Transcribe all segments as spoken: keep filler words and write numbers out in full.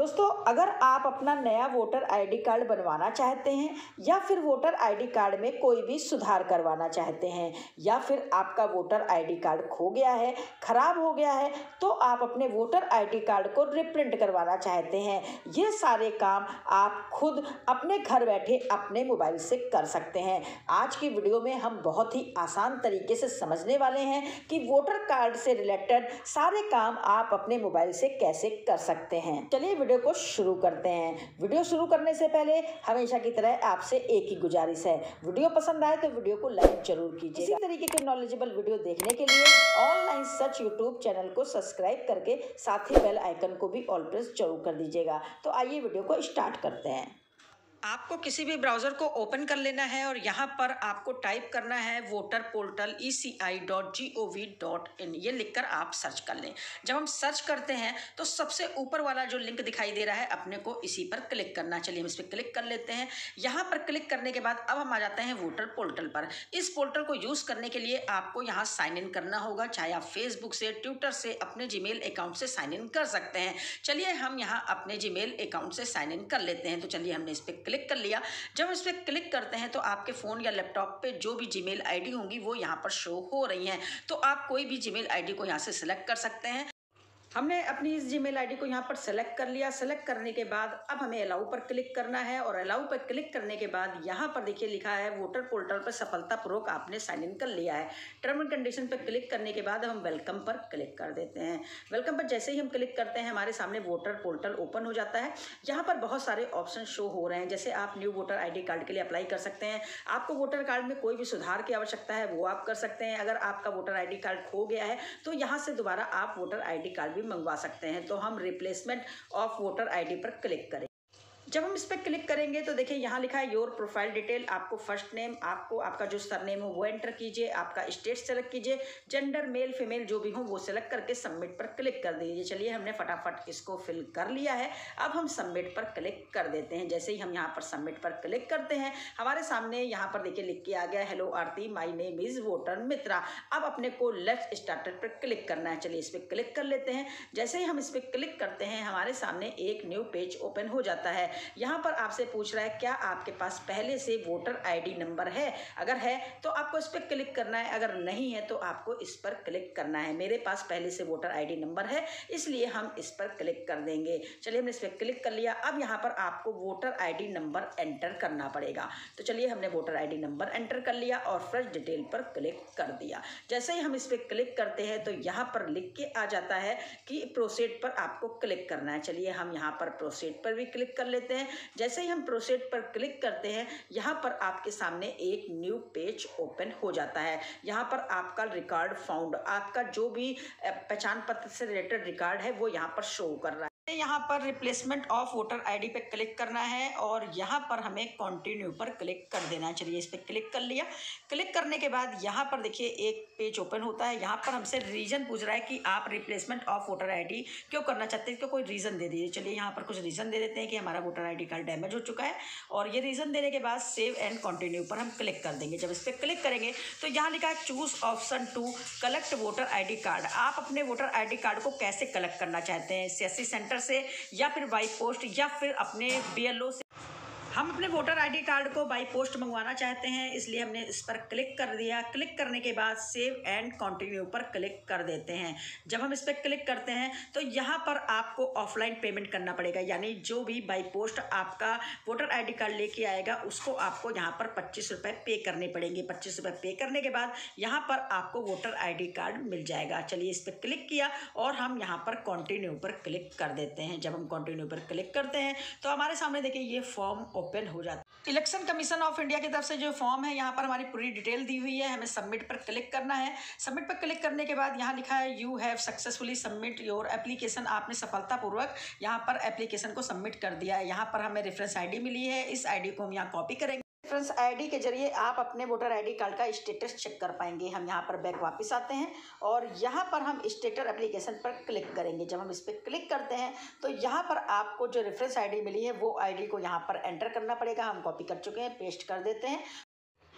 दोस्तों, अगर आप अपना नया वोटर आईडी कार्ड बनवाना चाहते हैं या फिर वोटर आईडी कार्ड में कोई भी सुधार करवाना चाहते हैं या फिर आपका वोटर आईडी कार्ड खो गया है, खराब हो गया है, तो आप अपने वोटर आईडी कार्ड को रिप्रिंट करवाना चाहते हैं, ये सारे काम आप खुद अपने घर बैठे अपने मोबाइल से कर सकते हैं। आज की वीडियो में हम बहुत ही आसान तरीके से समझने वाले हैं कि वोटर कार्ड से रिलेटेड सारे काम आप अपने मोबाइल से कैसे कर सकते हैं। चलिए वीडियो को शुरू करते हैं। वीडियो शुरू करने से पहले हमेशा की तरह आपसे एक ही गुजारिश है, वीडियो पसंद आए तो वीडियो को लाइक जरूर कीजिए। इसी तरीके के नॉलेजेबल वीडियो देखने के लिए ऑनलाइन सर्च यूट्यूब चैनल को सब्सक्राइब करके साथ ही बेल आइकन को भी ऑल प्रेस जरूर कर दीजिएगा। तो आइए वीडियो को स्टार्ट करते हैं। आपको किसी भी ब्राउज़र को ओपन कर लेना है और यहाँ पर आपको टाइप करना है voter portal E C I dot G O V dot in, ये लिखकर आप सर्च कर लें। जब हम सर्च करते हैं तो सबसे ऊपर वाला जो लिंक दिखाई दे रहा है अपने को इसी पर क्लिक करना। चलिए हम इस पर क्लिक कर लेते हैं। यहाँ पर क्लिक करने के बाद अब हम आ जाते हैं वोटर पोर्टल पर। इस पोर्टल को यूज़ करने के लिए आपको यहाँ साइन इन करना होगा, चाहे आप फेसबुक से, ट्विटर से, अपने जीमेल अकाउंट से साइन इन कर सकते हैं। चलिए हम यहाँ अपने जीमेल अकाउंट से साइन इन कर लेते हैं। तो चलिए हमने इस पर क्लिक कर लिया। जब इस पर क्लिक करते हैं तो आपके फ़ोन या लैपटॉप पे जो भी जीमेल आईडी होंगी वो यहाँ पर शो हो रही हैं। तो आप कोई भी जीमेल आईडी को यहाँ से सिलेक्ट कर सकते हैं। हमने अपनी इस जीमेल आईडी को यहाँ पर सेलेक्ट कर लिया। सेलेक्ट करने के बाद अब हमें अलाउ पर क्लिक करना है और अलाउ पर क्लिक करने के बाद यहाँ पर देखिए लिखा है वोटर पोर्टल पर सफलतापूर्वक आपने साइन इन कर लिया है। टर्म एंड कंडीशन पर क्लिक करने के बाद हम वेलकम पर क्लिक कर देते हैं। वेलकम पर जैसे ही हम क्लिक करते हैं हमारे सामने वोटर पोर्टल ओपन हो जाता है। यहाँ पर बहुत सारे ऑप्शन शो हो रहे हैं, जैसे आप new voter I D card के लिए अप्लाई कर सकते हैं। आपको वोटर कार्ड में कोई भी सुधार की आवश्यकता है वो आप कर सकते हैं। अगर आपका वोटर आई डी कार्ड खो गया है तो यहाँ से दोबारा आप वोटर आई डी कार्ड भी मंगवा सकते हैं। तो हम रिप्लेसमेंट ऑफ वोटर आईडी पर क्लिक करें। जब हम इस पर क्लिक करेंगे तो देखिए यहाँ लिखा है योर प्रोफाइल डिटेल। आपको फर्स्ट नेम, आपको आपका जो सरनेम हो वो एंटर कीजिए, आपका स्टेट सेलेक्ट कीजिए, जेंडर मेल फीमेल जो भी हो वो सेलेक्ट करके सबमिट पर क्लिक कर दीजिए। चलिए हमने फटाफट इसको फिल कर लिया है। अब हम सबमिट पर क्लिक कर देते हैं। जैसे ही हम यहाँ पर सबमिट पर क्लिक करते हैं हमारे सामने यहाँ पर देखिए लिख के आ गया hello Aarti, my name is voter Mitra. अब अपने को लेट्स स्टार्टेड पर क्लिक करना है। चलिए इस पर क्लिक कर लेते हैं। जैसे ही हम इस पर क्लिक करते हैं हमारे सामने एक न्यू पेज ओपन हो जाता है। यहाँ पर आपसे पूछ रहा है क्या आपके पास पहले से वोटर आईडी नंबर है। अगर है तो आपको इस पर क्लिक करना है, अगर नहीं है तो आपको इस पर क्लिक करना है। मेरे पास पहले से वोटर आईडी नंबर है इसलिए हम इस पर क्लिक कर देंगे। चलिए हमने इस पर क्लिक कर लिया। अब यहाँ पर आपको वोटर आईडी नंबर एंटर करना पड़ेगा। तो चलिए हमने वोटर आईडी नंबर एंटर कर लिया और फ्रेश डिटेल पर क्लिक कर दिया। जैसे ही हम इस पर क्लिक करते हैं तो यहाँ पर लिख के आ जाता है कि प्रोसीड पर आपको क्लिक करना है। चलिए हम यहाँ पर प्रोसीड पर भी क्लिक कर लेते हैं। जैसे ही हम प्रोसीड पर क्लिक करते हैं यहाँ पर आपके सामने एक न्यू पेज ओपन हो जाता है। यहाँ पर आपका रिकॉर्ड फाउंड, आपका जो भी पहचान पत्र से रिलेटेड रिकॉर्ड है वो यहाँ पर शो कर रहा है। यहाँ पर रिप्लेसमेंट ऑफ वोटर आईडी पे क्लिक करना है और यहाँ पर हमें कंटिन्यू पर क्लिक कर देना है। चलिए इस पर क्लिक कर लिया। क्लिक करने के बाद यहाँ पर देखिए एक पेज ओपन होता है। यहाँ पर हमसे रीज़न पूछ रहा है कि आप रिप्लेसमेंट ऑफ वोटर आईडी क्यों करना चाहते हैं, क्यों कोई रीज़न दे दीजिए। चलिए यहाँ पर कुछ रीज़न दे देते हैं कि हमारा voter I D card damage हो चुका है और ये रीज़न देने के बाद सेव एंड कंटिन्यू पर हम क्लिक कर देंगे। जब इस पर क्लिक करेंगे तो यहाँ लिखा है choose option to collect voter I D card. आप अपने वोटर आई डी कार्ड को कैसे कलेक्ट करना चाहते हैं, सीएससी सेंटर से या फिर बाई पोस्ट या फिर अपने बीएलओ से। हम अपने वोटर आईडी कार्ड को बाई पोस्ट मंगवाना चाहते हैं इसलिए हमने इस पर क्लिक कर दिया। क्लिक करने के बाद सेव एंड कंटिन्यू पर क्लिक कर देते हैं। जब हम इस पर क्लिक करते हैं तो यहाँ पर आपको ऑफलाइन पेमेंट करना पड़ेगा, यानी जो भी बाई पोस्ट आपका वोटर आईडी कार्ड लेके आएगा उसको आपको यहाँ पर पच्चीस रुपये पे करने पड़ेंगे। पच्चीस रुपये पे करने के बाद यहाँ पर आपको वोटर आईडी कार्ड मिल जाएगा। चलिए इस पर क्लिक किया और हम यहाँ पर कंटिन्यू पर क्लिक कर देते हैं। जब हम कंटिन्यू पर क्लिक करते हैं तो हमारे सामने देखिए ये फॉर्म ओपन हो जाता है। इलेक्शन कमीशन ऑफ इंडिया की तरफ से जो फॉर्म है यहाँ पर हमारी पूरी डिटेल दी हुई है। हमें सबमिट पर क्लिक करना है। सबमिट पर क्लिक करने के बाद यहाँ लिखा है you have successfully submit your application. आपने सफलतापूर्वक यहाँ पर एप्लीकेशन को सबमिट कर दिया है। यहाँ पर हमें रेफरेंस आईडी मिली है, इस आईडी को हम यहाँ कॉपी करेंगे। रेफरेंस आईडी के जरिए आप अपने वोटर आईडी कार्ड का स्टेटस चेक कर पाएंगे। हम यहाँ पर बैक वापस आते हैं और यहाँ पर हम स्टेटस एप्लीकेशन पर क्लिक करेंगे। जब हम इस पर क्लिक करते हैं तो यहाँ पर आपको जो रेफरेंस आईडी मिली है वो आईडी को यहाँ पर एंटर करना पड़ेगा। हम कॉपी कर चुके हैं, पेस्ट कर देते हैं।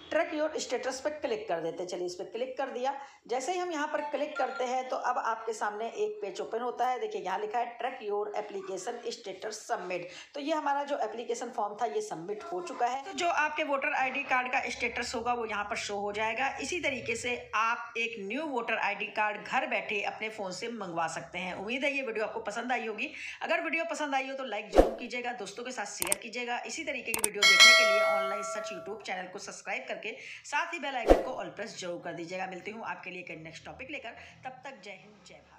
ट्रैक योर स्टेटस पे क्लिक कर देते हैं। चलिए इस पर क्लिक कर दिया। जैसे ही हम यहाँ पर क्लिक करते हैं तो अब आपके सामने एक पेज ओपन होता है। देखिए यहाँ लिखा है track your application status submit. तो ये हमारा जो एप्लीकेशन फॉर्म था ये सबमिट हो चुका है। तो जो आपके वोटर आईडी कार्ड का स्टेटस होगा वो यहाँ पर शो हो जाएगा। इसी तरीके से आप एक न्यू वोटर आईडी कार्ड घर बैठे अपने फ़ोन से मंगवा सकते हैं। उम्मीद है ये वीडियो आपको पसंद आई होगी। अगर वीडियो पसंद आई हो तो लाइक जरूर कीजिएगा, दोस्तों के साथ शेयर कीजिएगा। इसी तरीके की वीडियो देखने के लिए ऑनलाइन सर्च यूट्यूब चैनल को सब्सक्राइब करके साथ ही बेल आइकन को ऑल प्रेस जरूर कर दीजिएगा। मिलती हूँ आपके लिए एक नेक्स्ट टॉपिक लेकर, तब तक जय हिंद जय भारत।